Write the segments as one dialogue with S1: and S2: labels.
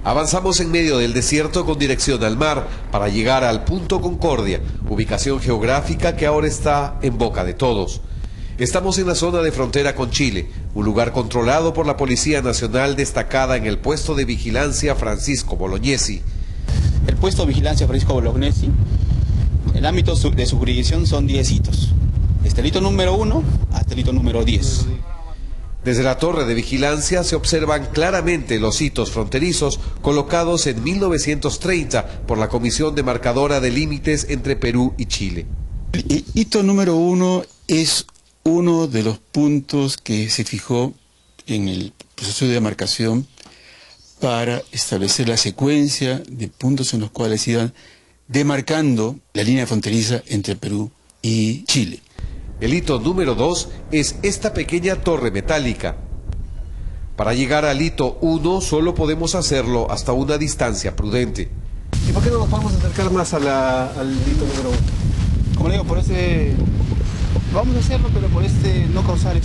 S1: Avanzamos en medio del desierto con dirección al mar para llegar al Punto Concordia, ubicación geográfica que ahora está en boca de todos. Estamos en la zona de frontera con Chile, un lugar controlado por la Policía Nacional destacada en el puesto de vigilancia Francisco Bolognesi.
S2: El puesto de vigilancia Francisco Bolognesi, el ámbito de su jurisdicción son 10 hitos. Desde el hito número 1 hasta el hito número 10.
S1: Desde la torre de vigilancia se observan claramente los hitos fronterizos colocados en 1930 por la Comisión Demarcadora de Límites entre Perú y Chile.
S2: El hito número 1 es uno de los puntos que se fijó en el proceso de demarcación para establecer la secuencia de puntos en los cuales iban demarcando la línea fronteriza entre Perú y Chile.
S1: El hito número 2 es esta pequeña torre metálica. Para llegar al hito 1 solo podemos hacerlo hasta una distancia prudente.
S3: ¿Y por qué no nos podemos acercar más al hito número 1?
S2: Como le digo, por vamos a hacerlo, pero por no causar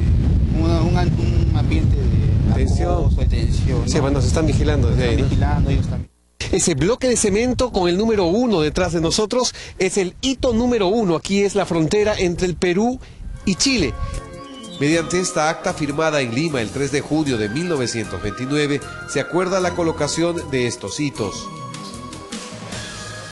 S2: un ambiente de
S3: tensión.
S2: Tensión,
S3: Sí,
S2: ¿no?
S3: bueno, se están vigilando desde ahí, ¿no?
S2: Vigilando ellos también.
S3: Ese bloque de cemento con el número 1 detrás de nosotros es el hito número 1. Aquí es la frontera entre el Perú y Chile.
S1: Mediante esta acta firmada en Lima el 3 de junio de 1929, se acuerda la colocación de estos hitos.